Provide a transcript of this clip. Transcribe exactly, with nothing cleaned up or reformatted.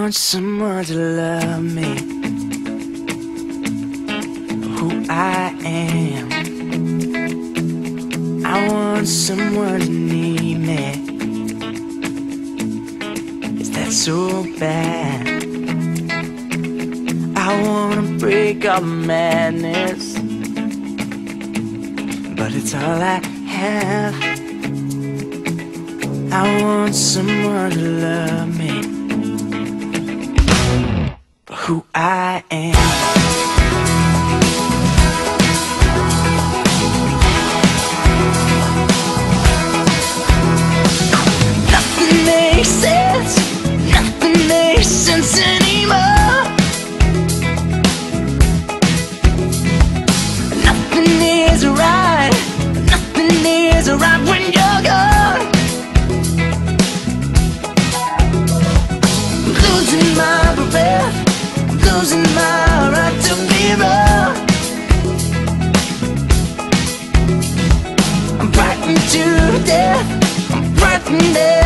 want someone to love me, who I am. I want someone to need me. Is that so bad? I wanna break all madness, but it's all I have. I want someone to love me, for who I am. Nothing makes sense, nothing makes sense anymore. Nothing is right, nothing is right when you're gone. Losing my breath, losing my right to be wrong. I'm frightened to death, I'm frightened to death.